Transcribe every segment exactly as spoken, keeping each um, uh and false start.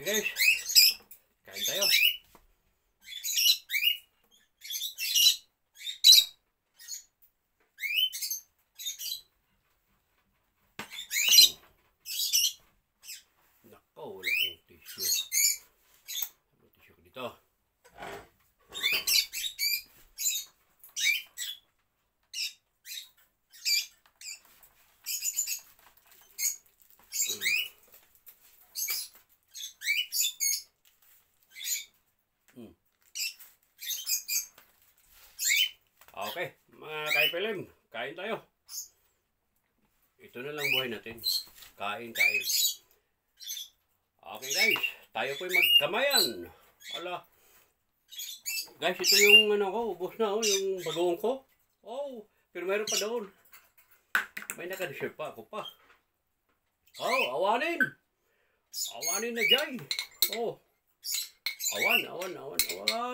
Okay guys, kain tayo. Nako, wala akong tissue. May tissue ko dito. Hmm. Okay, mga kaipilim, kain tayo. Ito na lang buhay natin. Kain, kain. Okay guys, tayo po'y magkamayan. Ala. Guys, ito yung ano ko, ubos na oh, yung bagoong ko. Oh, pero meron pa doon. May naka-dessert pa ako pa. Oh, awanin. Awanin na dyan. Oh. Awan, awan, awan, awan.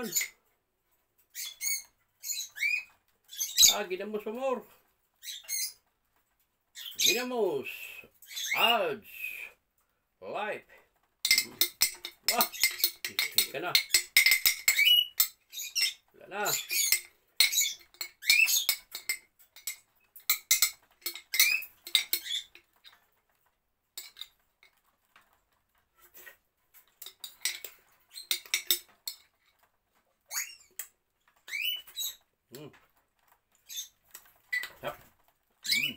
Ah, ginamos amor. Ginamos. Ads. Life. Wah, isip ka na. Wala na. Hmm. Yep. Hmm.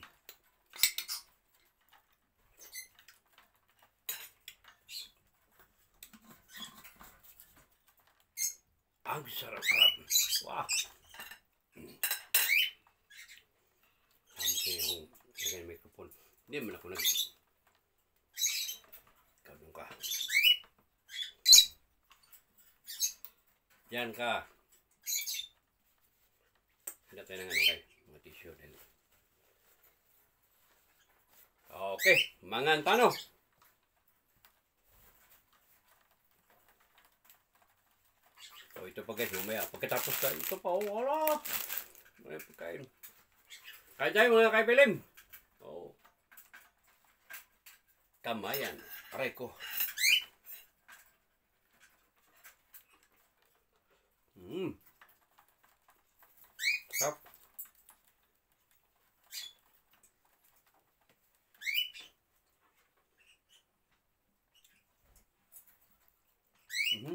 Ang sarap-sarap. Wah. Hmm. Sampai yung lagay microphone. Hindi man ako nag... Ganun ka. Yan ka. Hindi tayo ng ano kayo. Mga tissue din. Okay. Mga tano. So ito pa guys. Mamaya. Pagkatapos ka. Ito pa. Oh, wala. May pagkain. Kain tayo mga kaipilim. Oh. Kamayan. Aray ko. Hmm. Sarap. Mm-hmm.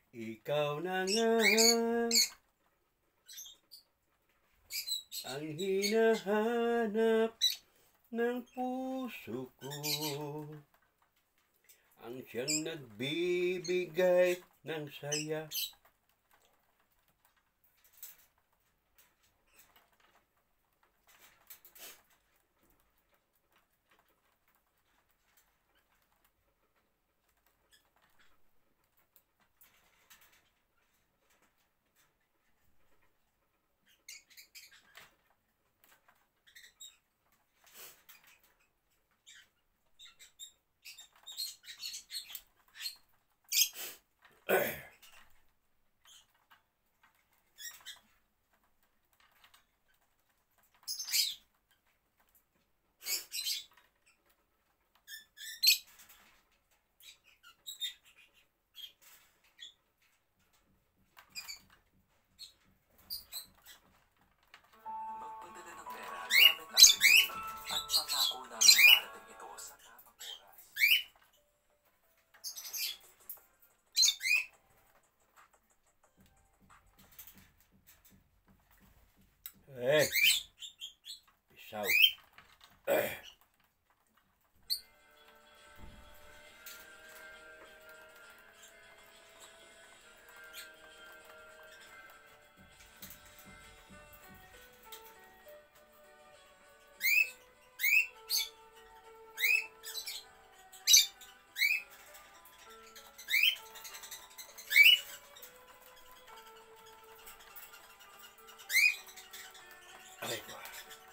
Ikaw na nga ang hinahanap ng puso ko, ang siyang nagbibigay ng saya. Magpadala ng pera gamit ang rekening at pangako namin darating ito sa tamang oras. Eh, isaw. Eh. Aray ko.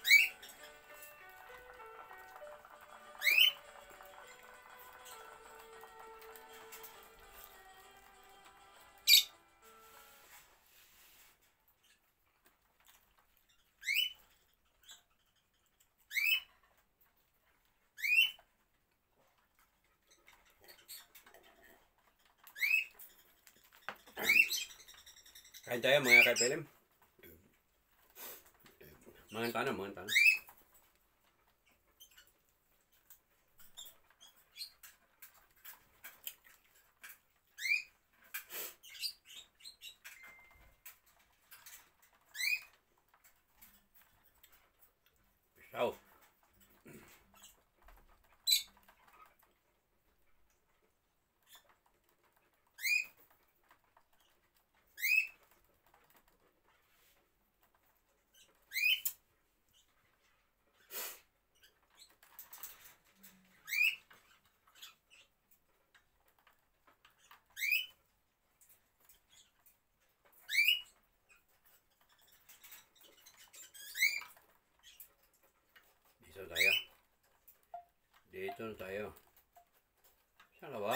Kain tayo mga kaibigan. Mga tanah, mga tanah. Pisau. Dito tayo. Dito na tayo. Saan ka ba?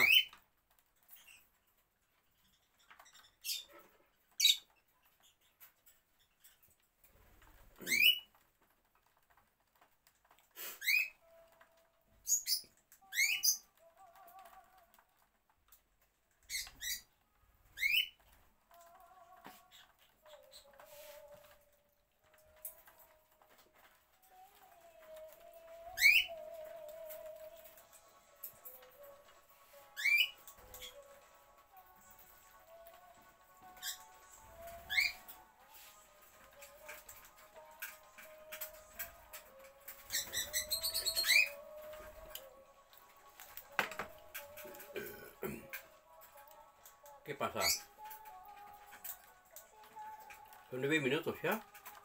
¿Qué pasa? Son nueve minutos ya.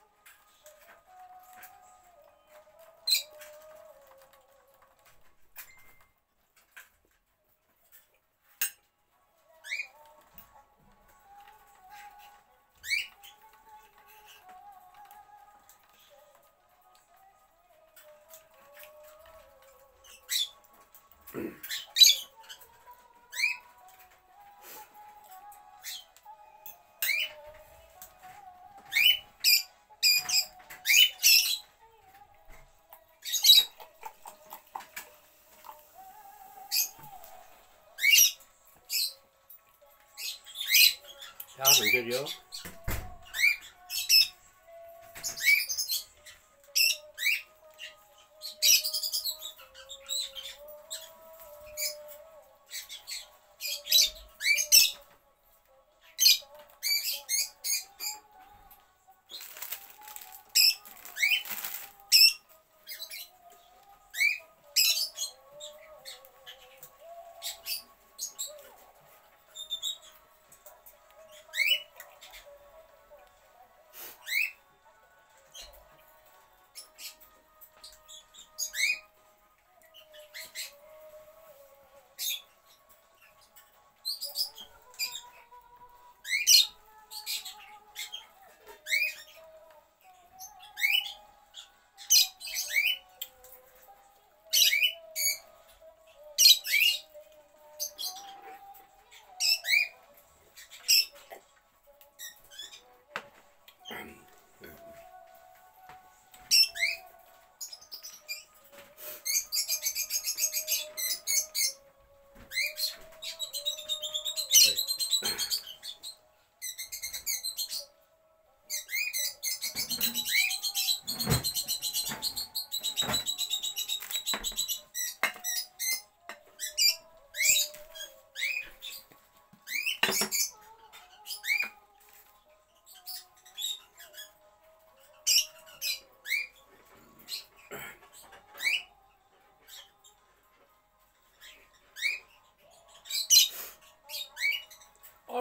Ya, ¿en serio?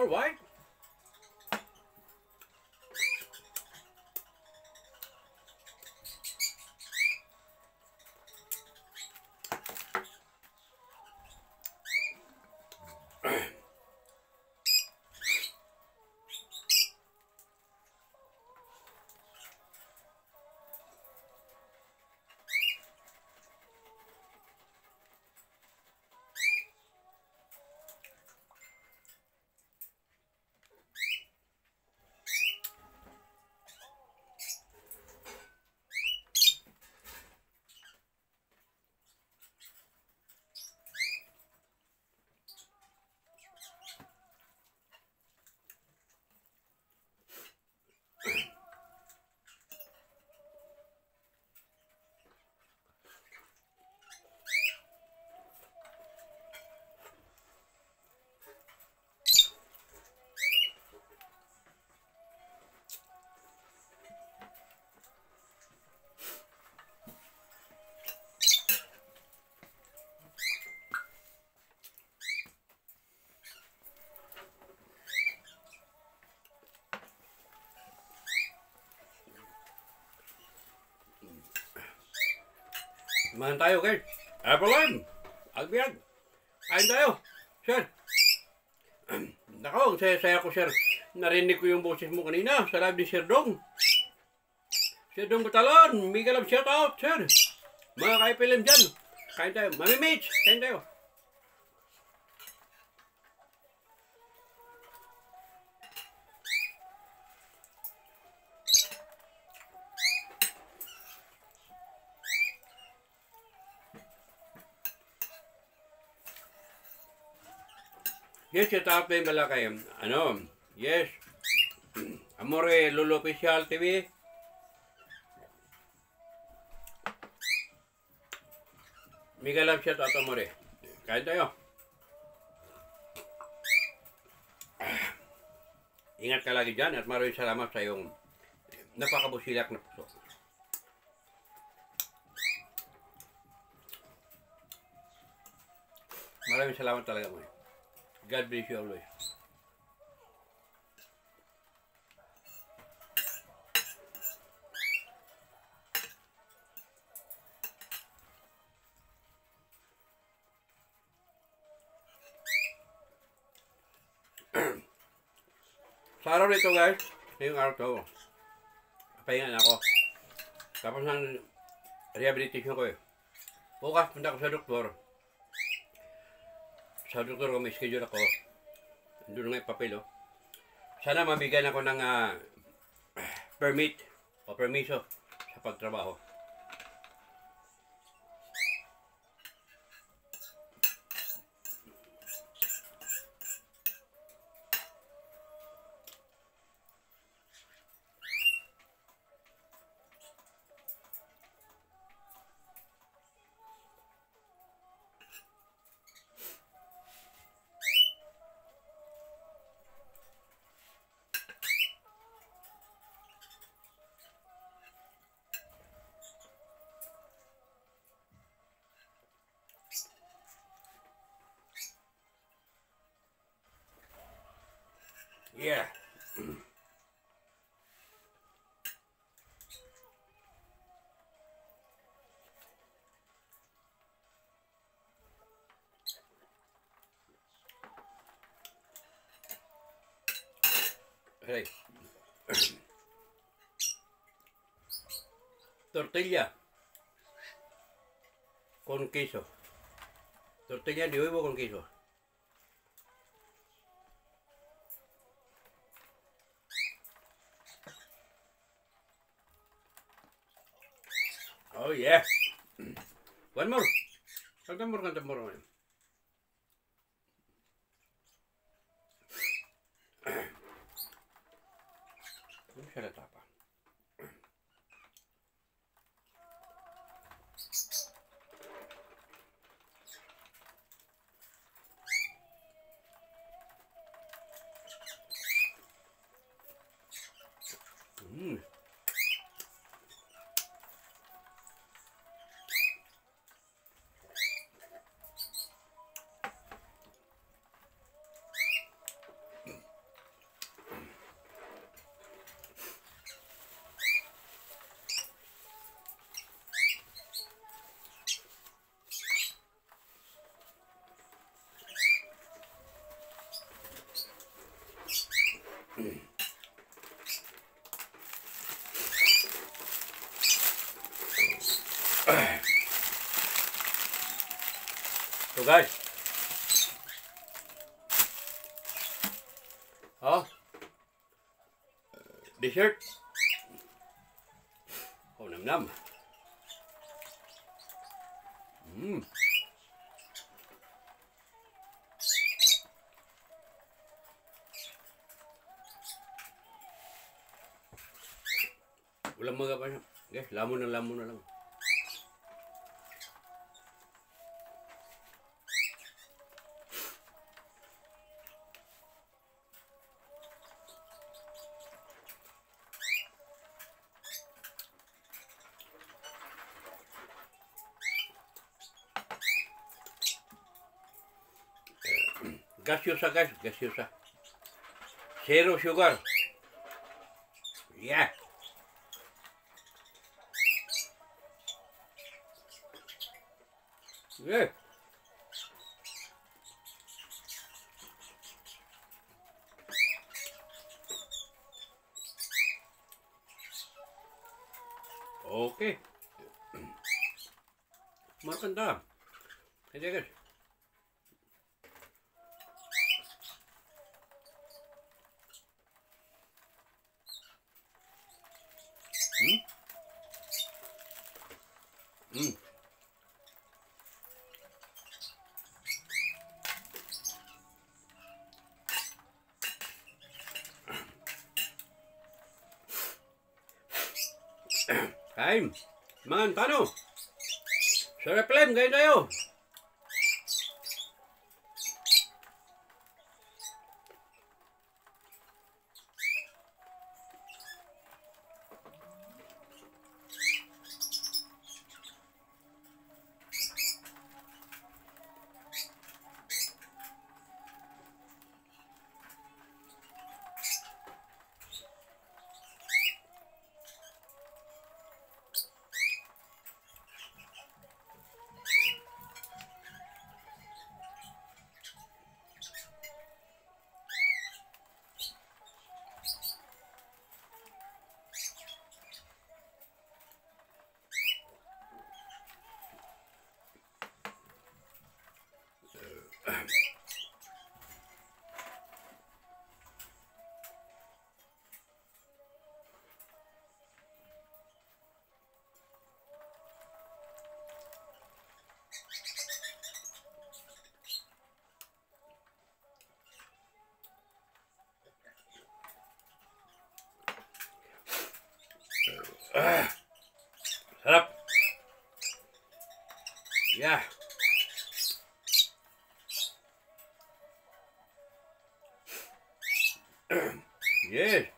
white. Mahan tayo, guys. Apple lime. Agbiag. Kain tayo. Sir. Nako, ang saya-saya ko, sir. Narinig ko yung boses mo kanina sa live ni Sir Dong. Sir Dong Batalon. Mega love shout out, sir. Mga kaipilim dyan. Kain tayo. Mami Mitch. Kain tayo. Yes, shout out din pala kay, ano, yes, Amore Lolo Official T V. Mega love shout out, Amore. Kain tayo. Ingat ka lagi dyan at maraming salamat sa iyong napakabusilak na puso. Maraming salamat talaga mo. God bless you always. Sa araw nito, guys, ngayong araw to, pahinga na ako. Tapos ng rehabilitation ko eh. Bukas, punta ko sa doktor. Sa doktor ko may schedule ako. Doon nga yung papel, oh. Sana mabigyan ako ng uh, permit o permiso sa pagtrabaho. Yeah. Hey. Tortilla con queso. Tortilla de huevo con queso. Oh yeah. One more. One more, one more. Ano siya natapa? Mm. So guys. Oh. Dessert. Oh, nam-nam. Mm. Walang mga pa siya. Guys, lamon na lamon na lang. Gaseosa guys, gaseosa. Zero sugar. Yeah. Yeah. Okay. Maganda. Hindi guys. Hmm? Hmm. Kain. Mangan paano? Sarap lem, kain tayo. Ah, sarap. Yeah. Yes.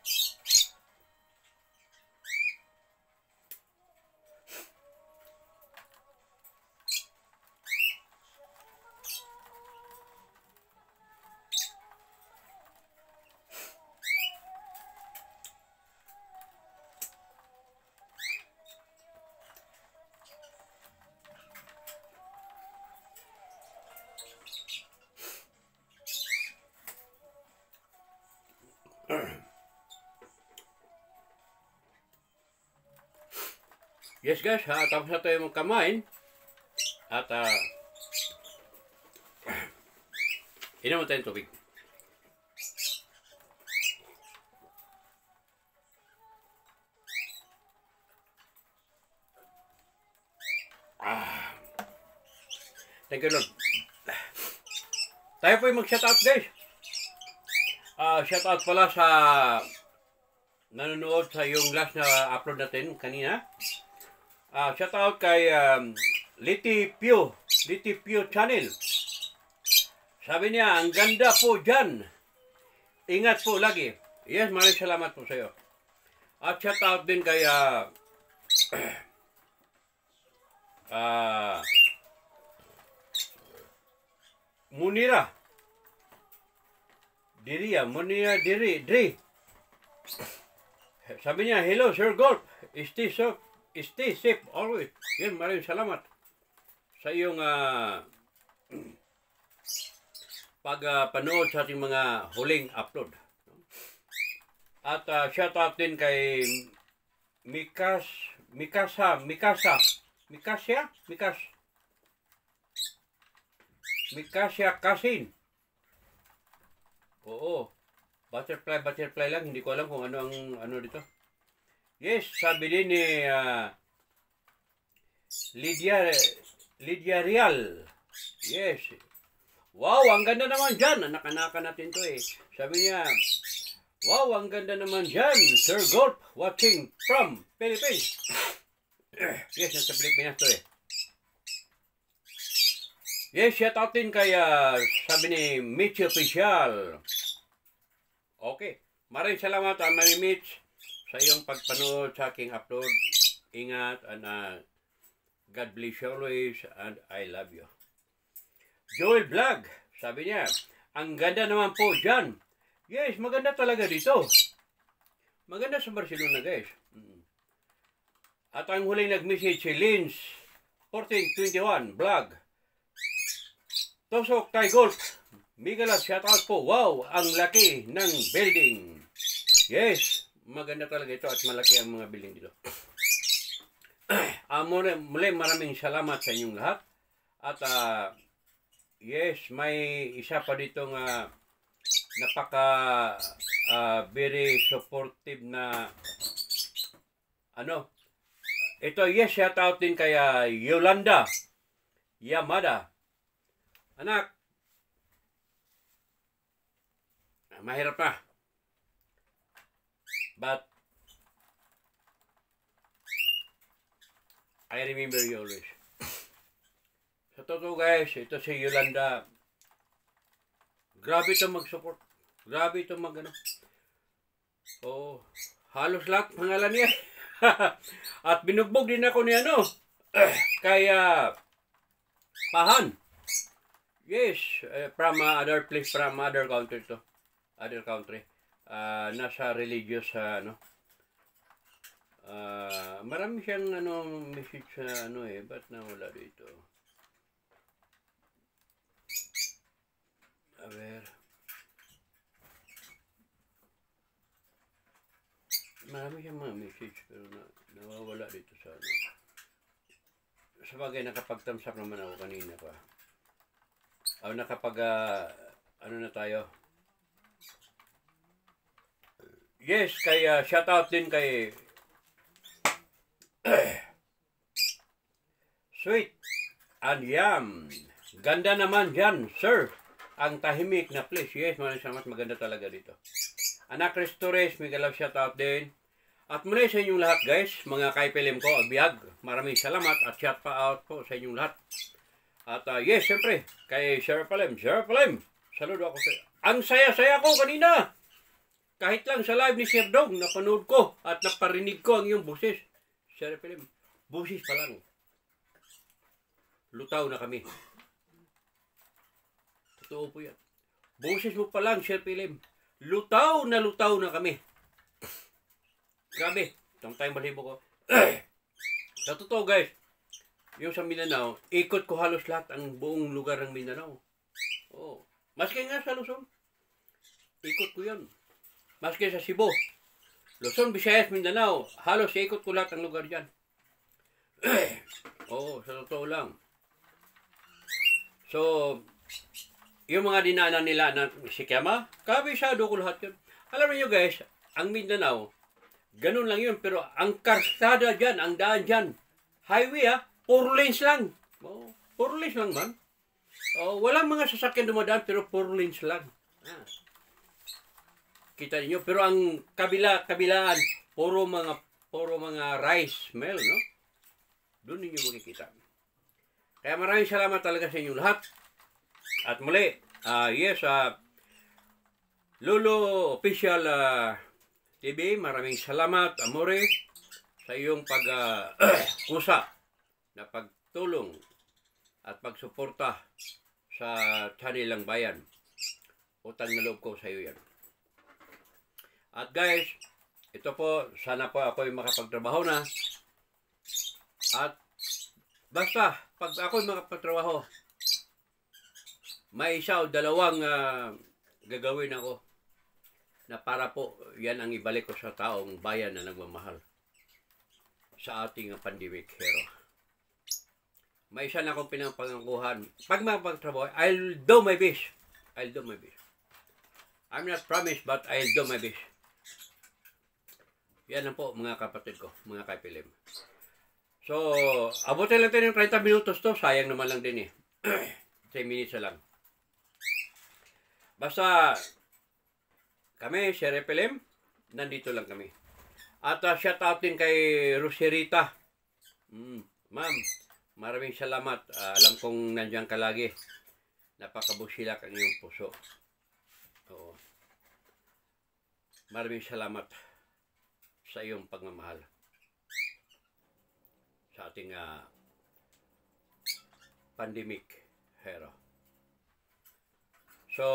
Yes guys, ha, tapos na tayo magkamain. At uh, inom tayong tubig. Ah. Thank you Lord. Tayo po yung mag-shoutout guys. Uh, shoutout pala sa nanonood sa yung last na upload natin kanina. Uh, shoutout kay um, Liti Pio, Liti Pio Channel. Sabi niya, ang ganda po dyan. Ingat po lagi. Yes, maraming salamat po sa iyo. At shoutout din kay uh, uh, Munira. Diria, Munira Diri, Dri. Sabi niya, hello Sir Golf. Stay safe, stay safe always. Yan, maraming salamat sa iyong uh, pag-panood uh, sa ating mga huling upload. At uh, shout out din kay Mikas, Mikasa, Mikasa Mikasya? Mikas. Mikasya Kasin. Oo. Butterfly, butterfly lang. Hindi ko alam kung ano ang ano dito. Yes, sabi din ni uh, Lydia, Lydia Real. Yes. Wow, ang ganda naman dyan. Anak-anakan natin to eh. Sabi niya, wow, ang ganda naman dyan. Sir Golf, watching from Philippines. Yes, nasa Pilipinas to eh. Yes, shout out din kay, uh, sabi ni Mitch Official. Okay. Maraming salamat, uh, Mami Mitch, sa iyong pagpanood sa aking upload. Ingat, and uh, God bless you always, and I love you. Joel Vlog, sabi niya, ang ganda naman po dyan. Yes, maganda talaga dito. Maganda sa Barcelona, guys. At ang huling nag-message si Lins fourteen twenty-one Vlog. Tosok Thai Golf. Miguel, shout out po. Wow, ang laki ng building. Yes, maganda talaga ito at malaki ang mga building dito. uh, muli, muli maraming salamat sa inyong lahat. At uh, yes, may isa pa ditong uh, napaka uh, very supportive na ano. Ito, yes, shout out din kay uh, Yolanda Yamada. Anak, mahirap na. But I remember you always. Sa totoo guys, ito si Yolanda. Grabe ito mag-support. Grabe ito mag ano. Oh, halos lahat pangalan niya. At binugbog din ako ni ano. Kaya Pahan. Yes, uh, from uh, other place, from other country to. Other country. Uh, nasa religious uh, ano. Uh, marami siyang ano message sa ano eh, ba't nawala dito? A ver. Marami siyang mga message pero na, nawawala dito sa ano. Sabagay nakapagtamsak naman ako kanina pa. O nakapag uh, ano na tayo. Yes, kay uh, shout out din kay Sweet and Yum. Ganda naman dyan, sir. Ang tahimik na place. Yes, maraming salamat. Maganda talaga dito. Anak Restores, Miguel Love, shout out din. At muli sa inyong lahat guys, mga kaipilim ko, abiyag. Maraming salamat at shout out po sa inyong lahat. At uh, yes, syempre, kay Sir Palem. Sir Palem, saludo ako sa iyo. Ang saya-saya ko kanina. Kahit lang sa live ni Sir Dog, napanood ko at naparinig ko ang iyong boses. Sir Palem, boses pa lang. Lutaw na kami. Totoo po yan. Boses mo pa lang, Sir Palem. Lutaw na lutaw na kami. Grabe. Itong tayong balibo ko. Sa totoo guys, yung sa Mindanao, ikot ko halos lahat ang buong lugar ng Mindanao. Oh. Maski nga sa Luzon, ikot ko yun. Maski sa Cebu, Luzon, Visayas, Mindanao, halos ikot ko lahat ang lugar dyan. Oo, oh, sa totoo lang. So, yung mga dinaanan nila na si Kiama, kabisado ko lahat yun. Alam niyo guys, ang Mindanao, ganun lang yun, pero ang karsada dyan, ang daan dyan, highway ah, four lanes lang. Oh, four lanes lang man. Oh, walang mga sasakyan dumadaan, pero four lanes lang. Ah. Kita niyo, pero ang kabila, kabilaan, puro mga, puro mga rice mill, no? Doon ninyo makikita. Kaya maraming salamat talaga sa inyong lahat. At muli, uh, yes, uh, Lolo Official uh, T V, maraming salamat, amore, sa iyong pag-kusa uh, na pagtulong at pagsuporta sa Chanilang Bayan. Utang na loob ko sa iyo yan. At guys, ito po, sana po ako'y makapagtrabaho na. At basta, pag ako'y makapagtrabaho, may isa o dalawang uh, gagawin ako na para po yan ang ibalik ko sa taong bayan na nagmamahal sa ating pandemic hero. may isa na akong pinapangakuhan. Pag mapagtrabaho, I'll do my best. I'll do my best. I'm not promised, but I'll do my best. Yan lang po, mga kapatid ko, mga kaipilim. So, abutin lang tayo ng thirty minutos to. Sayang naman lang din eh. ten minutes lang. Basta, kami, si Repelim, nandito lang kami. At uh, shout out din kay Roserita. Mm, ma'am, maraming salamat. Uh, alam kong nandiyan ka lagi. Napakabusilak ang iyong puso. Oo. Maraming salamat sa iyong pagmamahal sa ating uh, pandemic hero. So,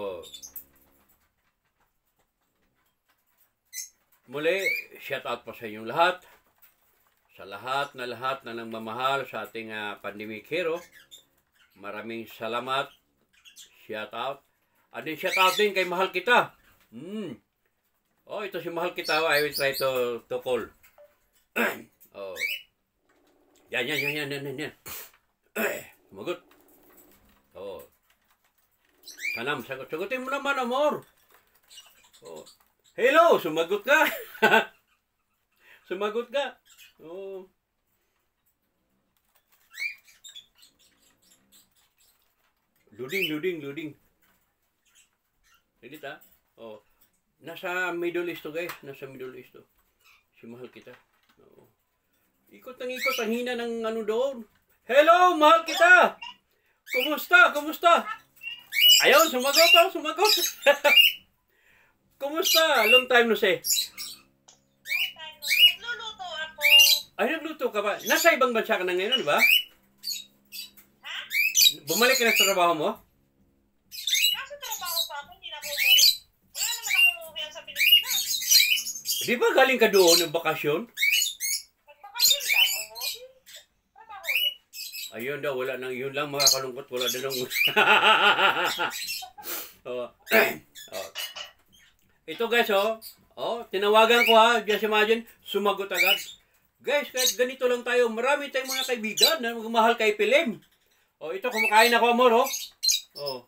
muli, shout out po sa inyong lahat. Sa lahat na lahat na nagmamahal sa ating uh, pandemic hero. Maraming salamat. Shout out. At din shout out din kay Mahal Kita. Hmm. Oh, ito si Mahal Kita. I will try to, to call. Oh. Yan, yan, yan, yan, yan, yan. Sumagot. Oh. Sanam, sagot. Sagutin mo naman, amor. Oh. Hello, sumagot ka. Sumagot ka. Oh. Loading, loading, loading. Edit ah. Oh. Nasa Middle East to, guys. Nasa Middle East to. Si Mahal Kita. Oh. Ikot ng ikot ang hina ng ano doon. Hello, Mahal Kita. Kumusta? Kumusta? Ayun, sumagot oh, sumagot. Kumusta? Long time no see. Long time no see. Nagluluto ako. Ay, nagluto ka ba? Nasa ibang bansa ka na ngayon, di ba? Ha? Bumalik ka na sa trabaho mo? Nasa trabaho pa ako, hindi na ako umuwi. Wala naman ako umuwi sa Pilipinas. Di ba galing ka doon ng bakasyon? Nagbakasyon lang ako. Trabaho ulit. Ayun daw, wala nang yun lang, makakalungkot, wala din nung... oh. Oh. Ito guys, oh. Oh, tinawagan ko ha, just imagine, sumagot agad. Guys, kahit ganito lang tayo, marami tayong mga kaibigan na magmahal kay Pilim. Oh, ito, kumakain ako, amor, oh. Oh.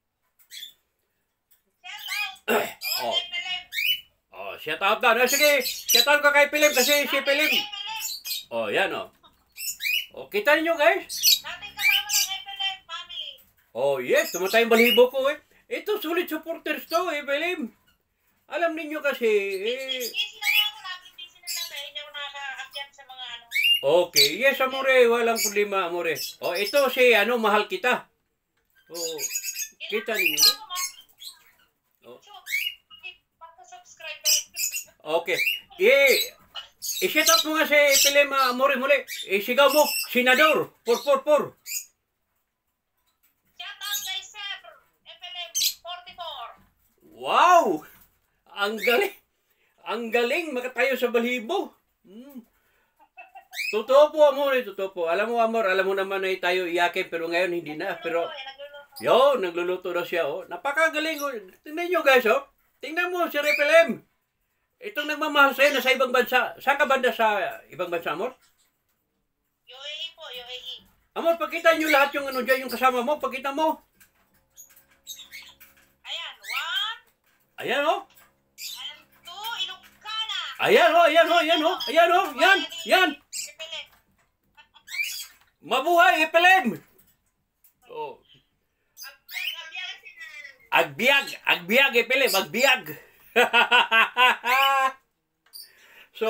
Shout out. Oh. Oh, Pilim. Oh, shout out na. No, sige, shout out ka kay Pilim kasi si Pilim. Oh, yan, oh. Oh, kita niyo guys. Dating kasama ng Pilim family. Oh, yes, tumatayong balibo ko, eh. Ito, solid supporters to, eh, Pilim. Alam ninyo kasi, eh... Busy na lang ako, laging busy na lang eh. Hindi ako nakaka-akyat sa mga ano. Okay, yes, amore, walang problema, amore. Oh, ito si, ano, Mahal Kita. Oh, kita ninyo. Oh. Pagka-subscriber. Okay. Eh, i-shout out mo nga si Pilim, uh, amore, muli. Isigaw mo, Senador, four four four. Shout out kay Sir Pilim forty-four. Wow! Ang galing. Ang galing makatayo sa balibo. Hmm. Totoo po, amor. Eh, totoo po. Alam mo, amor, alam mo naman na tayo iyakin, pero ngayon hindi na. Pero, yo, nagluluto na siya, oh. Napakagaling, oh. Tingnan nyo, guys, oh. Tingnan mo, si Repelem. Itong nagmamahal sa'yo na sa ibang bansa. Saan ka banda sa ibang bansa, amor? U A E po, U A E. Amor, pakita nyo lahat yung ano dyan, yung kasama mo. Pakita mo. Ayan, one. Ayan, oh. And two, Ilocana. Ayan, oh. Ayan, oh. Ayan, oh. Ayan, oh. Yan. Yan. Pilim. Mabuhay, Repelem. Oh. Agbiag, agbiag, Repelem, agbiag. So,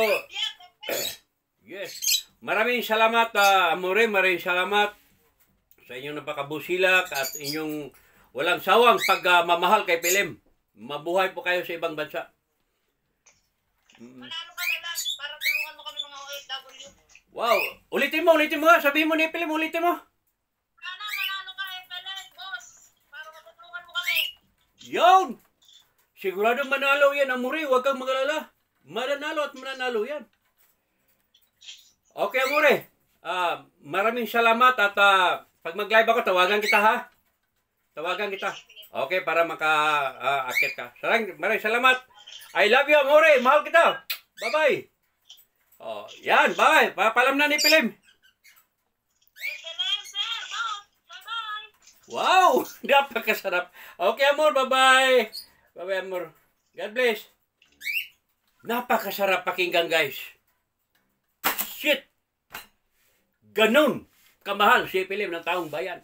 yes. Maraming salamat, uh, amore, maraming salamat sa inyong napakabusilak at inyong walang sawang pagmamahal uh, kay Pilim. Mabuhay po kayo sa ibang bansa. Mm. Manalo ka na lang para tulungan mo kami mga O F W. Wow, ulitin mo, ulitin mo nga. Sabihin mo ni Pilim, ulitin mo. Sana manalo ka, Pilim, boss. Para matutulungan mo kami. Yun! Sigurado manalo yan, amore. Huwag kang magalala. Mananalo at mananalo yan. Okay, amore. Uh, maraming salamat at uh, pag mag-live ako, tawagan kita ha. Tawagan kita. Okay, para maka-akit uh, ka. Sarang, maraming salamat. I love you, amore. Mahal kita. Bye-bye. Oh, yan, bye. Papalam na ni Pilim. Eh, Pilim. Wow! Napakasarap. Okay, Amor. Bye-bye. Bye-bye, Amor. God bless. Napakasarap pakinggan, guys. Shit! Ganun kamahal si Pilim ng taong bayan.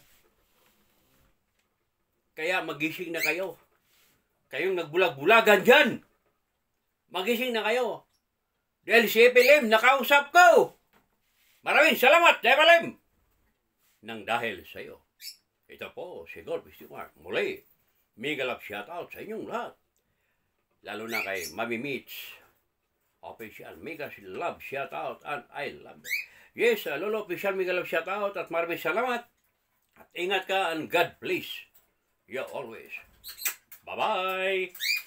Kaya magising na kayo. Kayong nagbulag-bulagan dyan. Magising na kayo. Dahil si Pilim, nakausap ko. Maraming salamat, Pilim. Nang dahil sa iyo. Ito po, si Golf Stewart. Muli, mega love shoutout sa inyong lahat. Lalo na kay Mami Mitch. Official mega love shoutout and I love it. Yes, uh, Lolo, official mega love shoutout at maraming salamat. At ingat ka and God bless you always. Bye-bye.